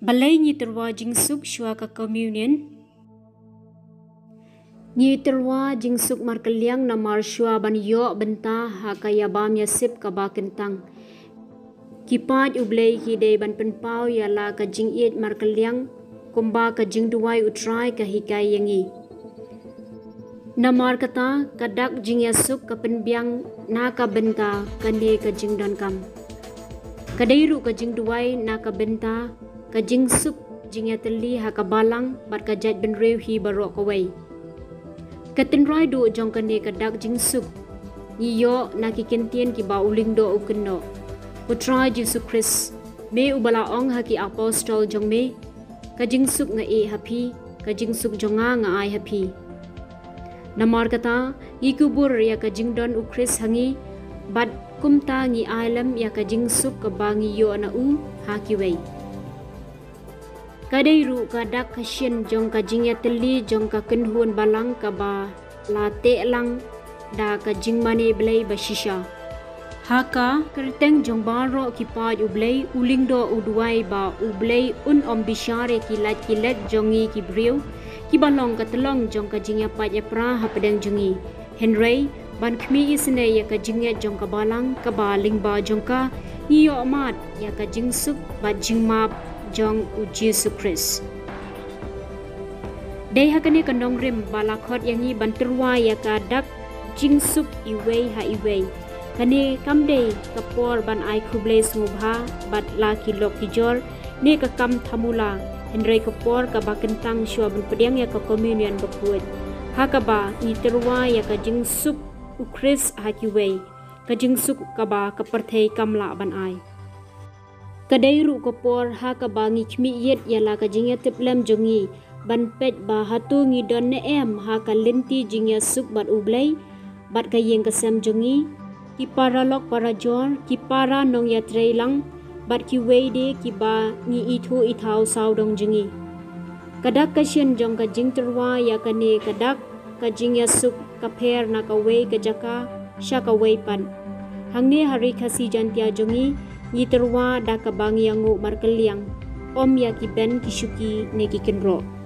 Balai nyi terwa jingsuk shua ka communion. Nyi terwa jingsuk markeliang na mar shua ban yo benta ha kaya bam ya sip ka ba kentang. Kipat ublay ki day ban penpau ya la ka jing iet markeliang kumba ka jing duwai utrai ka hikai yangi. Namar kata kadak jing ya suk ka penbiang na ka benta kane ka jing dan kam. Kadairu ka jing duwai na ka benta ka jing suk jing ya teli ha ka balang bat ka jat ben rew hi barok away. Katinrai do jong kane kadak jing suk niyo na ki kentien ki ba uling do ukeno. Putra Yesus Christ me ubala ong haki apostol jong me ka jing suk nga e happy ka jing suk jonga nga ai happy. Namar kata ikubur ya ka jing don u Christ hangi bat kumta ngi alam ya ka jing suk ka bangi yo na u haki wei. Kadairu kadak kasien jong ka jing ya teli jong ka kenhun balang ka ba la te lang da ka jing mane blai bashisha. Haka kerteng jong baro ki pa ublay uling do udwai ba ublay un om bishare kilat jongi ki briu ki balong ka telong jong ka jingya pa ya pra ha pedang jongi Henry ban khmi isne ya ka jingya jong ka balang ka baling ba jong ka niyo amat ya ka jingsuk ba jingmap jong u Jesus Christ. Dei hakane kandong rim balakhot yangi banterwa ya ka dak jingsuk iwei ha iwei. Kane kamde kapor ban ai khuble sngubha bat la ki lok ki jor ne ka kam thamula Henry kapor ka bakentang shua bun pediang ya ka communion bakuat ha ka ba ni terwa ya ka jingsuk u Chris ha ki wei ka jingsuk ka ba ka perthei kamla ban ai kadairu kapor ha ka ba ngi khmi yet ya la ka jingya tiplem jongi ban pet ba hatu ngi don ne em ha ka linti jingya suk bat ublai bat ka yeng ka sem jongi ki para lok para jor ki para nong ya trailang bat ki weide ki ba ni ithu ithau saw dong jingi kadak kasien jong ka jing terwa ya kane kadak ka jing ya suk ka pher na ka we ka jaka sha ka we pan hangne hari khasi jantia jongi ni terwa da ka bang yangu markeliang om ya ki ben ki shuki ne ki kenro.